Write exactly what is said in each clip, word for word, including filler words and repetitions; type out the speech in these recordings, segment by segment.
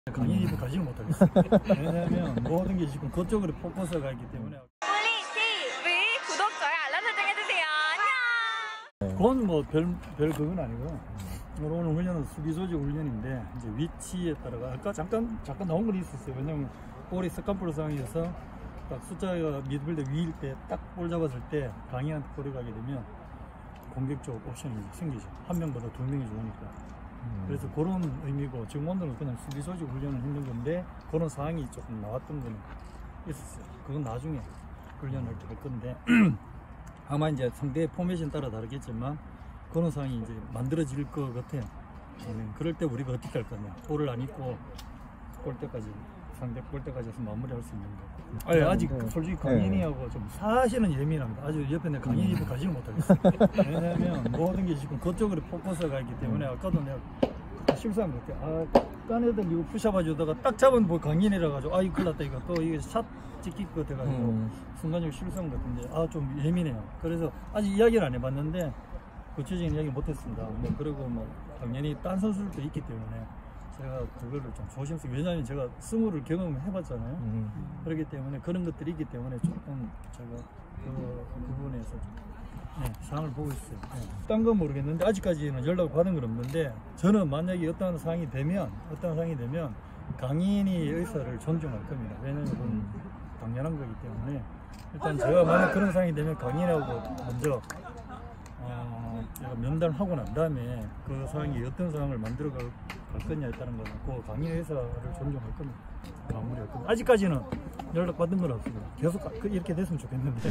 강의도 가지를 못하겠어요. 왜냐하면 모든 게 지금 그쪽으로 포커스가 있기 때문에. 폴리티비 구독, 좋아요, 알람 설정 해주세요. 안녕. 그건 뭐 별 별 그건 아니고 오늘 훈련은 수비 조직 훈련인데 이제 위치에 따라가 아까 잠깐 잠깐 나온 건 있었어요. 왜냐면 볼이 스캄볼 상황에서 딱 숫자가 미드필더 위일 때 딱 볼 잡았을 때 강희한테 볼이 가게 되면 공격적 옵션이 생기죠. 한 명보다 두 명이 좋으니까. 음. 그래서 그런 의미고 지금 오늘은 그냥 수비 조직 훈련을 했는 건데 그런 상황이 조금 나왔던 거는 있었어요. 그건 나중에 훈련을 할 건데 아마 이제 상대의 포메이션 따라 다르겠지만 그런 상황이 이제 만들어질 것 같아요. 음, 그럴 때 우리가 어떻게 할 거냐. 볼을 안 입고 골대까지 상대 골대까지 해서 마무리할 수 있는 거. 아니, 아직 네. 솔직히 강인이하고 좀 사실은 예민합니다. 아주 옆에 내 강인이도 가지를 못하겠어요. 왜냐하면 모든 게 지금 그쪽으로 포커스가 있기 때문에 아까도 내가 실수한 것 같아요. 아, 딴 애들 이거 푸시업 주다가 딱 잡은 뭐 강인이라 가지고 아 이거 큰일 났다. 이거 또 이게 샷 찍힐 것 같아가지고 음. 순간적으로 실수한 것 같은데 아 좀 예민해요. 그래서 아직 이야기를 안 해봤는데 구체적인 이야기 못했습니다. 뭐 그리고 뭐 당연히 딴 선수들도 있기 때문에 제가 그거를 좀 조심스럽게, 왜냐하면 제가 스무를 경험을 해봤잖아요. 음. 그렇기 때문에 그런 것들이 있기 때문에 조금 제가 그, 그 부분에서 좀 네, 상황을 보고 있어요. 네. 딴 건 모르겠는데 아직까지는 연락을 받은 건 없는데 저는 만약에 어떤 상황이 되면 어떤 상황이 되면 강인이 의사를 존중할 겁니다. 왜냐하면 그건 당연한 거기 때문에 일단 제가 만약 그런 상황이 되면 강인하고 먼저 어, 제가 면담을 하고 난 다음에 그 상황이 어떤 상황을 만들어 갈, 갈 거냐에 따른 거는 그 강인의 회사를 존중할 겁니다. 마무리할 겁니다. 아직까지는 연락 받은 건 없습니다. 계속 이렇게 됐으면 좋겠는데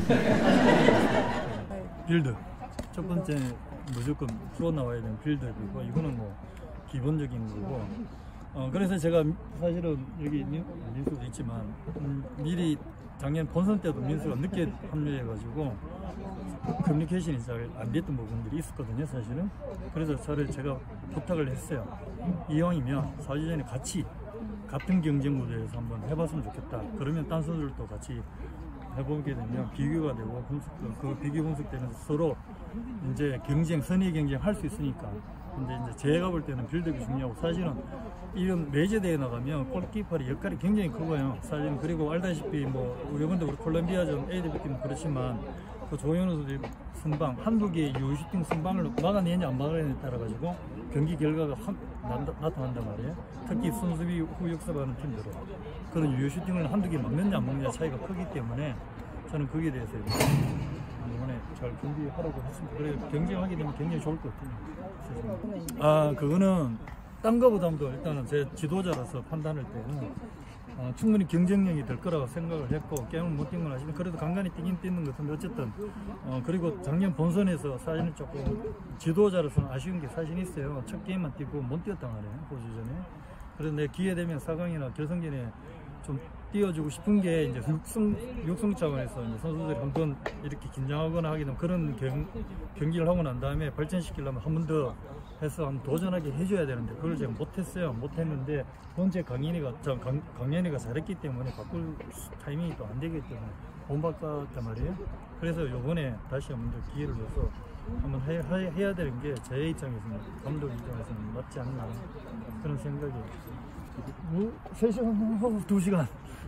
빌드 첫 번째 무조건 풀어 나와야 되는 빌드이고 이거는 뭐 기본적인 거고 어, 그래서 제가 사실은 여기 민, 민수도 있지만 음, 미리 작년 본선 때도 민수가 늦게 합류해가지고 커뮤니케이션이 잘 안 됐던 부분들이 있었거든요, 사실은. 그래서 저를 제가 부탁을 했어요. 이왕이면 사 주 전에 같이 같은 경쟁 구도에서 한번 해봤으면 좋겠다. 그러면 딴 선수들도 같이 해보게 되면 비교가 되고 분석, 그 비교 분석되면서 서로 이제 경쟁, 선의 경쟁 할 수 있으니까. 근데 이제 제가 볼 때는 빌드업이 중요하고 사실은 이런 메이저 대회 나가면 골키퍼의 역할이 굉장히 크고요. 사실은 그리고 알다시피 뭐 이번에 우리 콜롬비아전 에이디비팀은 그렇지만 그 조현우 선수의 선방 한두 개의 유슈팅 선방을 막아내냐 안 막아내냐에 따라 가지고 경기 결과가 확 나타난단 말이에요. 특히 선수비 후 역습하는 팀들은 그런 유슈팅을 한두 개 막느냐 안 막느냐 차이가 크기 때문에 저는 거기에 대해서 이번에 잘 준비하라고 했습니다. 그래 경쟁하게 되면 굉장히 좋을 것 같아요. 아 그거는 딴 거보다도 일단은 제 지도자라서 판단할 때는 어, 충분히 경쟁력이 될 거라고 생각을 했고 게임을 못 뛴 건 아시면 그래도 간간히 뛰긴 뛰는 것 같은데 어쨌든 어, 그리고 작년 본선에서 사실은 조금 지도자로서는 아쉬운 게 사실 있어요. 첫 게임만 뛰고 못 뛰었단 말이에요, 호주전에. 그래서 내 기회 되면 사 강이나 결승전에 좀 띄워주고 싶은 게 이제 육성, 육성 차원에서 이제 선수들이 한번 이렇게 긴장하거나 하게 되면 그런 경, 경기를 하고 난 다음에 발전시키려면 한 번 더 해서 한번 도전하게 해줘야 되는데 그걸 제가 못했어요. 못했는데 번째 강연이가, 강, 강연이가 잘했기 때문에 바꿀 타이밍이 또 안 되기 때문에 못 바꿨단 말이에요. 그래서 요번에 다시 한번 더 기회를 줘서 한번 해, 해, 해야 되는 게 제 입장에서는 감독 입장에서는 맞지 않나 그런 생각이 뭐, 세 시간, 두 시간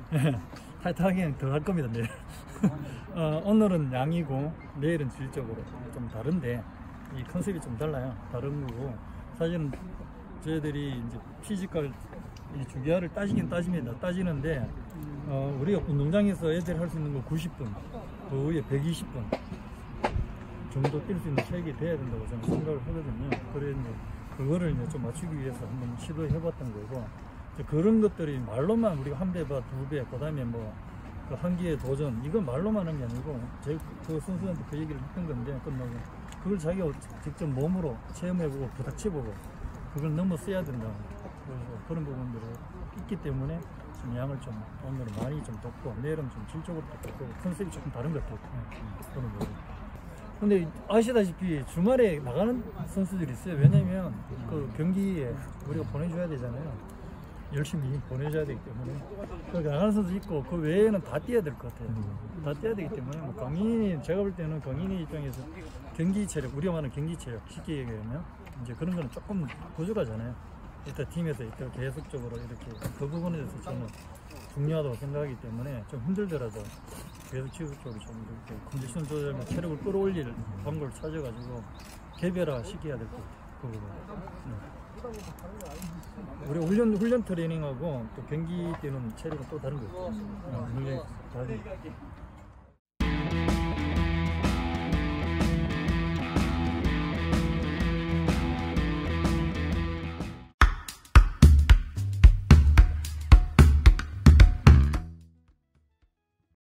타이트하게 더 할 겁니다, 내일. 어, 오늘은 양이고 내일은 질적으로 좀 다른데 이 컨셉이 좀 달라요. 다른 거고 사실은 저희들이 이제 피지컬 이 주기화를 따지긴 따집니다. 따지는데 어, 우리가 운동장에서 애들이 할 수 있는 거 구십 분 그 위에 백이십 분 정도 뛸 수 있는 체력이 돼야 된다고 저는 생각을 하거든요. 그래서 그거를 이제 좀 맞추기 위해서 한번 시도해 봤던 거고 그런 것들이 말로만 우리가 한 배 봐, 두 배, 그 다음에 뭐 그 한기의 도전 이건 말로만 하는 게 아니고 제 그 선수한테 그 얘기를 했던 건데 끝나고 그걸 자기가 직접 몸으로 체험해보고 부닥쳐보고 그걸 넘어서야 된다. 그래서 그런 부분들이 있기 때문에 좀 양을 좀 오늘은 많이 좀 뒀고 내일은 좀 질적으로 뒀고 컨셉이 조금 다른 것 같아요. 그런 부분. 근데 아시다시피 주말에 나가는 선수들이 있어요. 왜냐면 그 경기에 우리가 보내줘야 되잖아요. 열심히 보내줘야 되기 때문에 그러니까 나가는 선수 있고 그 외에는 다 뛰어야 될 것 같아요. 다 뛰어야 되기 때문에 뭐 강인이 제가 볼 때는 강인이 입장에서 경기 체력 우리가 말하는 경기 체력 쉽게 얘기하면 이제 그런 거는 조금 부족하잖아요. 일단 팀에서 일단 계속적으로 이렇게 그 부분에 대해서 저는 중요하다고 생각하기 때문에 좀 힘들더라도 계속 지속적으로 좀 이렇게 컨디션 조절과 체력을 끌어올릴 방법을 찾아가지고 개별화 시켜야 될 것 같아요. 그 부분. 네. 우리 훈련 훈련 트레이닝하고 또 경기 때는 체력은 또 다른 거 같아요. 어, 굉장히 다른 거.